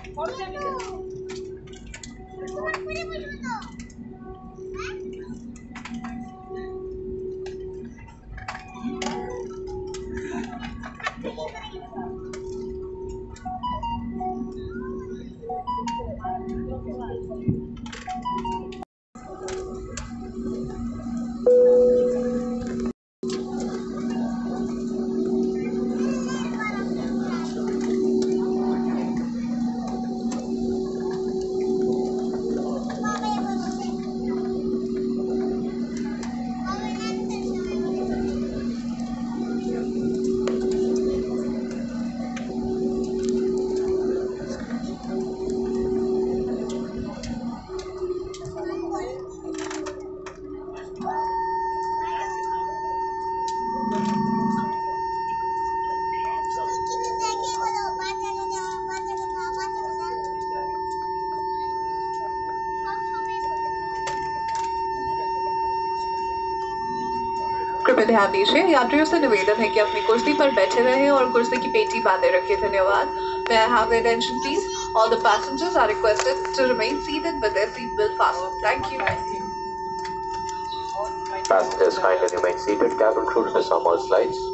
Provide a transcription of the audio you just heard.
कृपया ध्यान दीजिए, यात्रियों से निवेदन है कि अपनी कुर्सी पर बैठे रहें और कुर्सी की पेटी बांधे रखें। धन्यवाद। May I have your attention, please? All the passengers are requested to remain seated with their seatbelt fastened. Thank you. Passengers kindly remain seated. Cabin crew to disarm all slides.